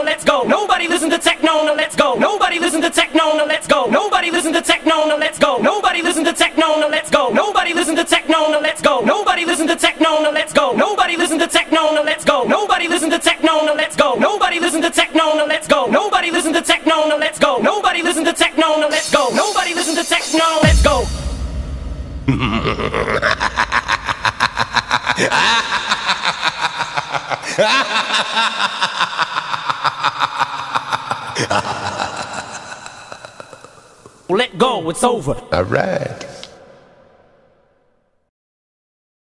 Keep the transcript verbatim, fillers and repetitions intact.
no let's go. Nobody listen to techno, no let's go. Nobody listen to techno, no let's go. Nobody listen to techno, no let's go. Nobody listen to techno, no let's go. Nobody listen to techno, no let's go. Nobody listen to techno, no let's go. Nobody listen to techno, no let's go. Nobody listen to techno, no let's go. Nobody listen to techno, no let's go. Nobody listen to techno, no let's go. Nobody listen to techno, no let's go. Nobody listen to techno, let's go. Let go, it's over. All right.